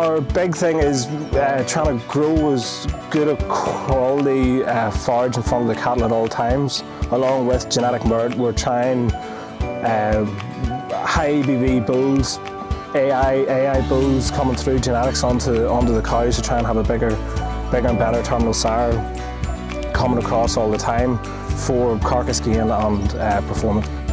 Our big thing is trying to grow as good a quality forage in front of the cattle at all times. Along with genetic merit, we're trying high ABV bulls, AI bulls coming through genetics onto the cows to try and have a bigger and better terminal sire coming across all the time for carcass gain and performance.